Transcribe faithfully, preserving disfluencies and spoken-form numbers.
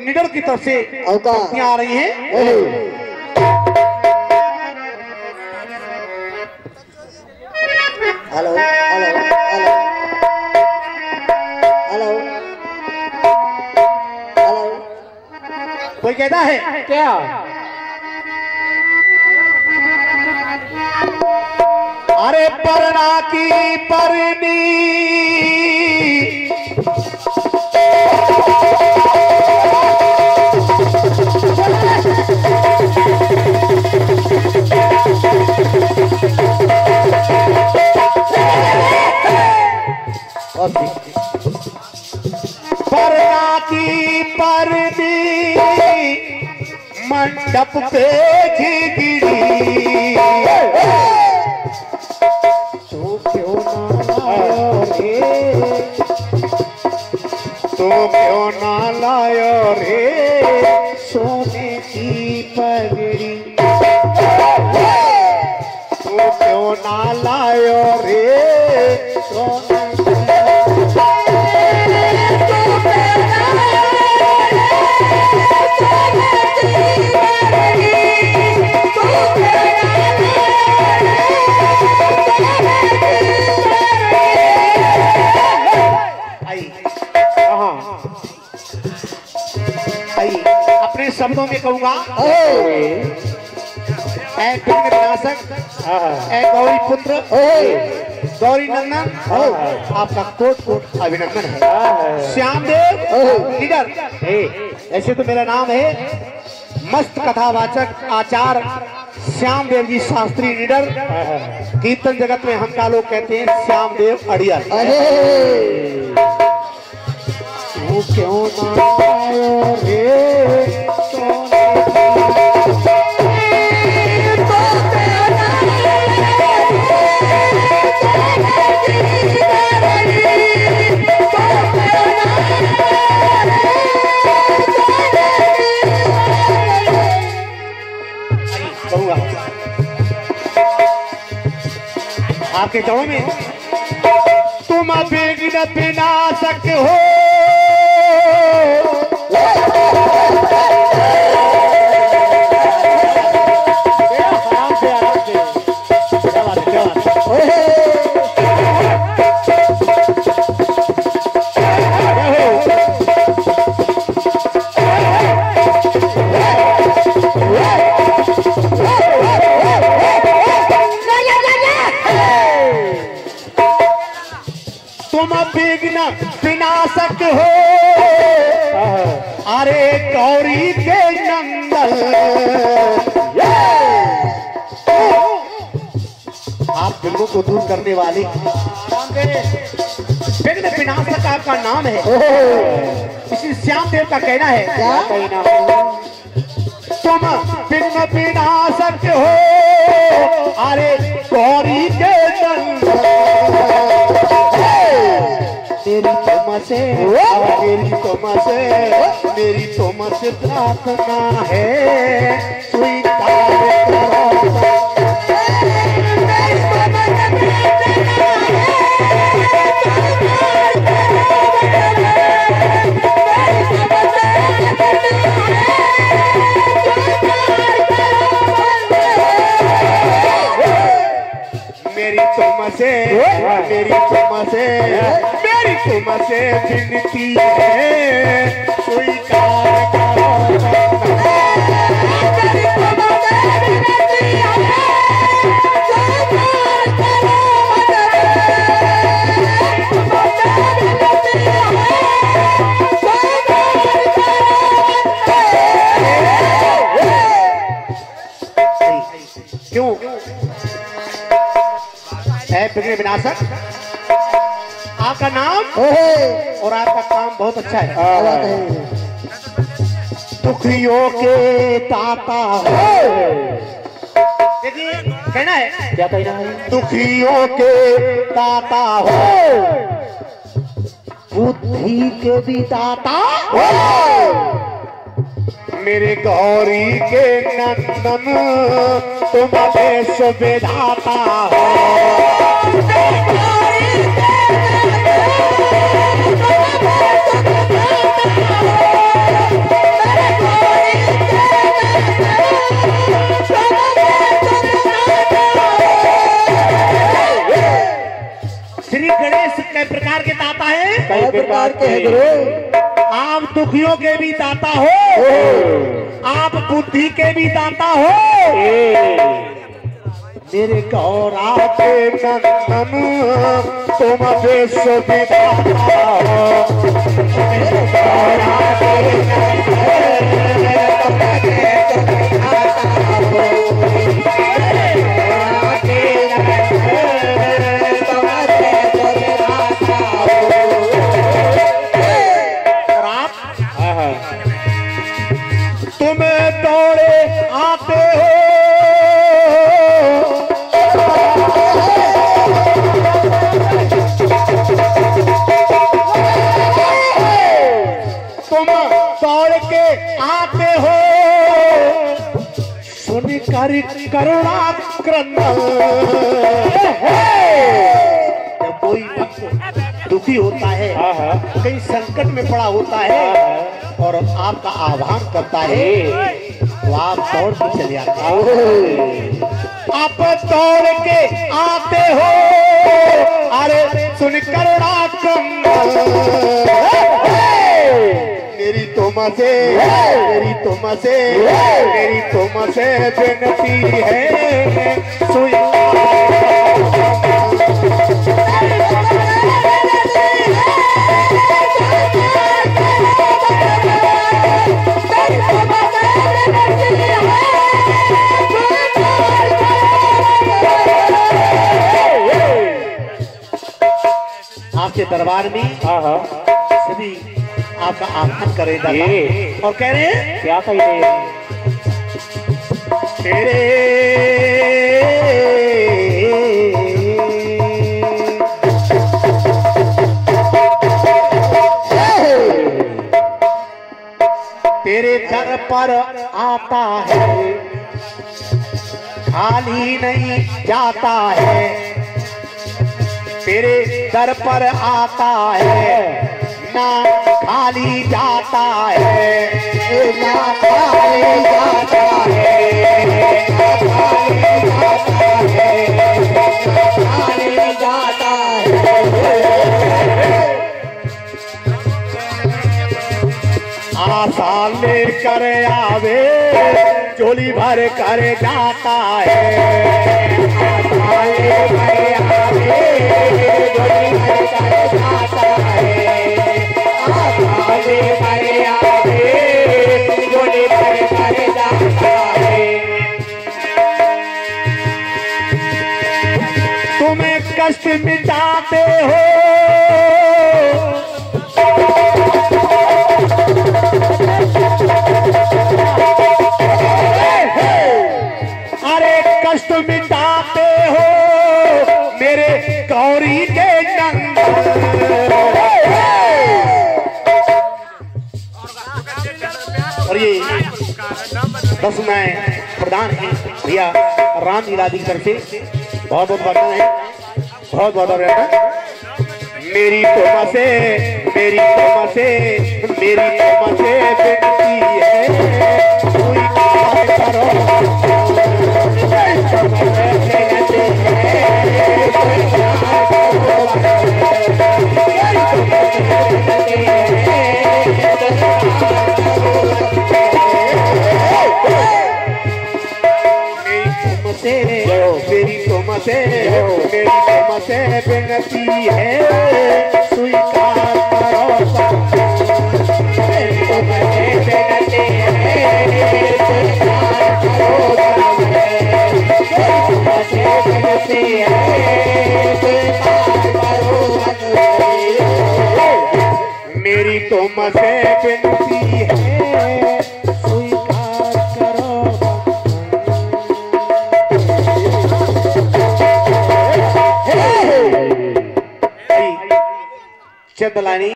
निडर की तरफ से पंक्तियां आ रही हैं। Hello hello hello hello hello कोई कहता है क्या? अरे परना की परनी परना की परनी मंडप पे गिरी तो क्यों ना लायो रे, तो क्यों ना लायो रे सोने की पगड़ी, तो क्यों ना लायो रे सोने अपने शब्दों में कहूंगा, ऐ विघ्न विनाशक, ऐ गौरी पुत्र, गौरी नंदन, आपका कोट कोट अभिनंदन है। श्यामदेव निडर, ऐसे तो मेरा नाम है मस्त कथावाचक आचार्य श्यामदेव जी शास्त्री निडर। कीर्तन जगत में हमका लोग कहते हैं श्यामदेव अड़ियल। तू क्यों ना आयो रे आपके चरणों में तुम विघ्न विनाशक हो, आराम से आराम से, क्या बात है क्या बात है। तुम विघ्न विनाशक हो, अरे गौरी के नंदन, आप विघ्नों को दूर करने वाले विघ्न विनाशक आपका नाम है। इसी श्यामदेव का कहना है, क्या कहना है? तुम विघ्न विनाशक हो, अरे गौरी के नंदन, तेरी तुमसे मेरी तुमसे मेरी तुमसे प्रार्थना है, स्वीकार करो। मेरी तुमसे मेरी तुमसे मेरी तुमसे विनती है, स्वीकार करो। क्यों है विघ्न विनाशक? आपका नाम और आपका काम बहुत अच्छा है। दुखियों के ताता हो, देखिए कहना है, क्या कहना है? दुखियों के ताता हो, बुद्धि के भी दाता हो, मेरे गौरी के नंदन तुम देश विधाता हो। करते हैं गुरु। आप दुखियों के भी दाता हो, आप बुद्धि के भी दाता हो। मेरे गौरा के नंदन तुम विश्व विधाता हो। मेरे गौरा के तुम दौड़े आते हो, तुम दौड़ के आते हो, सुनकर करुणा क्रंदन। जब कोई दुखी होता है, कहीं संकट में पड़ा होता है और आपका आह्वान करता है तो आप दौड़ के चले आते हो। आप दौड़ के आते हो, अरे सुन करुणा मेरी तुम से मेरी तुम से मेरी तुम से विनती है सुन। आपके दरबार में सभी आपका आह्वान करे जाता और कह रहे हैं क्या कह रहे हैं तेरे तेरे दर पर आता है, खाली नहीं जाता है। तेरे दर पर आता है, ना खाली जाता है, ना खाली जाता है, ना खाली जाता है, ना खाली जाता है। आशा लेकर आवे, झोली भर कर जाता है। आशा लेकर आवे, झोली भर कर जाता है। आशा लेकर आवे, झोली भर कर जाता है। तुम्हें कष्ट मिटाते हो, कष्ट मिटाते हो मेरे गौरी के नंदन। और ये दस में प्रधान है भैया राम लीलादी की तरफ से बहुत बहुत बधाई है, बहुत बहुत बधाई। मेरी तोमा से मेरी तोमा से मेरी तोमा से विनती है, कोई बात करो। मेरी तुम से मेरी तुम से विनती है, स्वीकार करो। मेरी तुम से विनती है, स्वीकार करो। विनती है, स्वीकार करो। मेरी तुम से विनती है, स्वीकार करो। चंदलानी